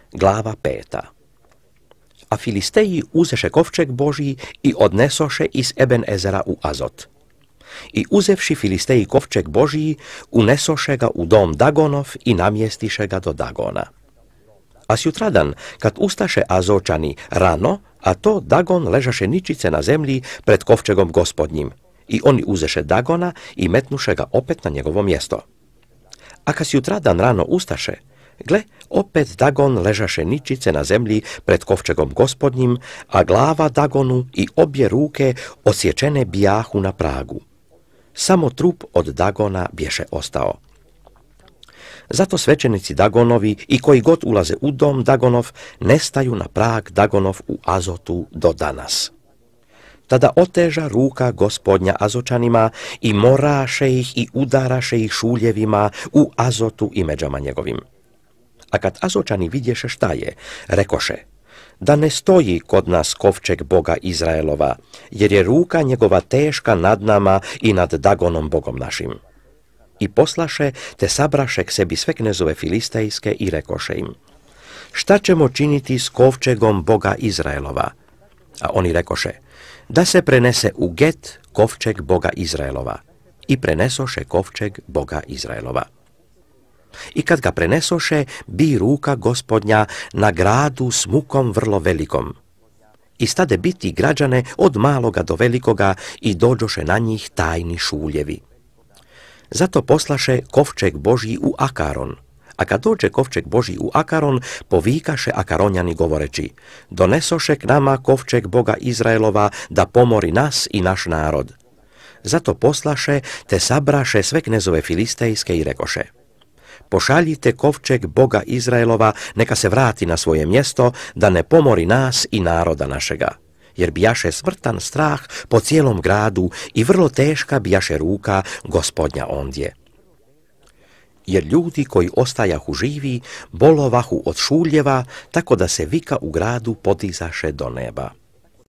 Glava 5. A Filisteji uzeše kovčeg Boží i odnesoše iz Eben Ezera u Azot. I uzevši Filisteji kovčeg Boží, unesoše ga u dom Dagonov i namjestiše ga do Dagona. A sjutradan, kad ustaše Azočani rano, a to Dagon ležaše ničice na zemlji pred kovčegom Gospodnjim, i oni uzeše Dagona i metnuše ga opet na njegovo mjesto. A kad sjutradan rano ustaše, gle, opet Dagon ležaše ničice na zemlji pred kovčegom Gospodnjim, a glava Dagonu i obje ruke odsječene bijahu na pragu. Samo trup od Dagona bješe ostao. Zato svećenici Dagonovi i koji god ulaze u dom Dagonov nestaju na prag Dagonov u Azotu do danas. Tada oteža ruka Gospodnja Azočanima i moraše ih i udaraše ih šuljevima u Azotu i međama njegovim. A kad Azočani vidješe šta je, rekoše: da ne stoji kod nas kovčeg Boga Izraelova, jer je ruka njegova teška nad nama i nad Dagonom Bogom našim. I poslaše te sabraše k sebi sve knezove filistejske i rekoše im: šta ćemo činiti s kovčegom Boga Izraelova? A oni rekoše: da se prenese u Get kovčeg Boga Izraelova. I prenesoše kovčeg Boga Izraelova. I kad ga prenesoše, bi ruka Gospodnja na gradu s mukom vrlo velikom. I stade biti građane od maloga do velikoga i dođoše na njih tajni šuljevi. Zato poslaše kovčeg Božji u Akaron. A kad dođe kovčeg Božji u Akaron, povikaše Akaronjani govoreći: donesoše k nama kovčeg Boga Izraelova da pomori nas i naš narod. Zato poslaše te sabraše sve knezove filistejske i rekoše: pošaljite kovčeg Boga Izraelova, neka se vrati na svoje mjesto, da ne pomori nas i naroda našega. Jer bijaše smrtan strah po cijelom gradu i vrlo teška bijaše ruka Gospodnja ondje. Jer ljudi koji ostajahu živi bolovahu od šuljeva, tako da se vika u gradu podizaše do neba.